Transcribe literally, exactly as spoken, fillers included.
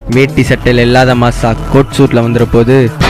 வேட்டி சட்டையில் இல்லாத மாசா கோட் சூட்டில் வந்துட போது